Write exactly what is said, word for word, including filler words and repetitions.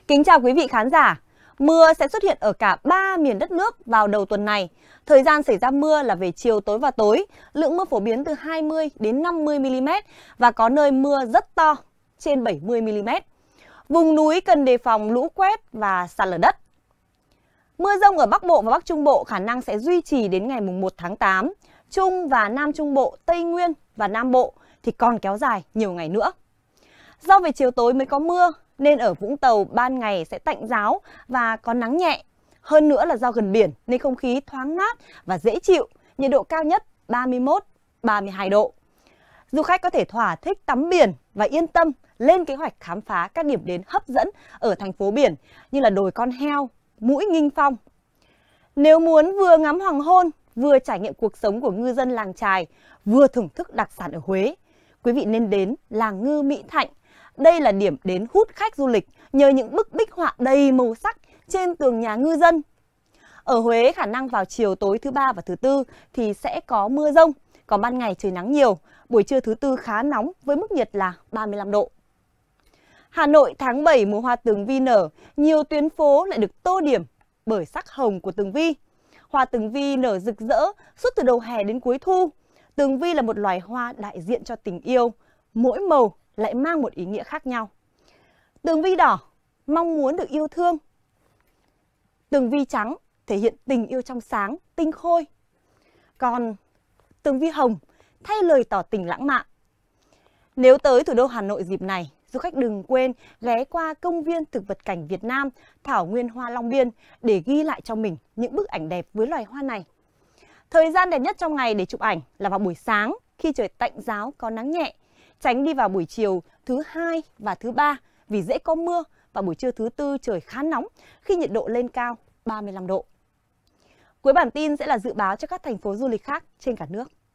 Kính chào quý vị khán giả. Mưa sẽ xuất hiện ở cả ba miền đất nước vào đầu tuần này. Thời gian xảy ra mưa là về chiều tối và tối, lượng mưa phổ biến từ hai mươi đến năm mươi mi-li-mét và có nơi mưa rất to, trên bảy mươi mi-li-mét. Vùng núi cần đề phòng lũ quét và sạt lở đất. Mưa dông ở Bắc Bộ và Bắc Trung Bộ khả năng sẽ duy trì đến ngày mùng một tháng tám. Trung và Nam Trung Bộ, Tây Nguyên và Nam Bộ thì còn kéo dài nhiều ngày nữa. Do về chiều tối mới có mưa, nên ở Vũng Tàu ban ngày sẽ tạnh ráo và có nắng nhẹ. Hơn nữa là do gần biển nên không khí thoáng mát và dễ chịu, nhiệt độ cao nhất ba mươi mốt đến ba mươi hai độ. Du khách có thể thỏa thích tắm biển và yên tâm lên kế hoạch khám phá các điểm đến hấp dẫn ở thành phố biển như là đồi Con Heo, Mũi Nghinh Phong. Nếu muốn vừa ngắm hoàng hôn, vừa trải nghiệm cuộc sống của ngư dân làng chài, vừa thưởng thức đặc sản ở Huế, quý vị nên đến làng Ngư Mỹ Thạnh. Đây là điểm đến hút khách du lịch nhờ những bức bích họa đầy màu sắc trên tường nhà ngư dân. Ở Huế, khả năng vào chiều tối thứ ba và thứ tư thì sẽ có mưa dông, còn ban ngày trời nắng nhiều, buổi trưa thứ tư khá nóng với mức nhiệt là ba mươi lăm độ. Hà Nội tháng bảy mùa hoa tường vi nở, nhiều tuyến phố lại được tô điểm bởi sắc hồng của tường vi. Hoa tường vi nở rực rỡ suốt từ đầu hè đến cuối thu. Tường vi là một loài hoa đại diện cho tình yêu, mỗi màu lại mang một ý nghĩa khác nhau. Tường vi đỏ, mong muốn được yêu thương. Tường vi trắng thể hiện tình yêu trong sáng, tinh khôi. Còn tường vi hồng thay lời tỏ tình lãng mạn. Nếu tới thủ đô Hà Nội dịp này, du khách đừng quên ghé qua công viên thực vật cảnh Việt Nam, Thảo Nguyên Hoa Long Biên để ghi lại cho mình những bức ảnh đẹp với loài hoa này. Thời gian đẹp nhất trong ngày để chụp ảnh là vào buổi sáng khi trời tạnh ráo có nắng nhẹ. Tránh đi vào buổi chiều thứ hai và thứ ba vì dễ có mưa, và buổi trưa thứ tư trời khá nóng khi nhiệt độ lên cao ba mươi lăm độ. Cuối bản tin sẽ là dự báo cho các thành phố du lịch khác trên cả nước.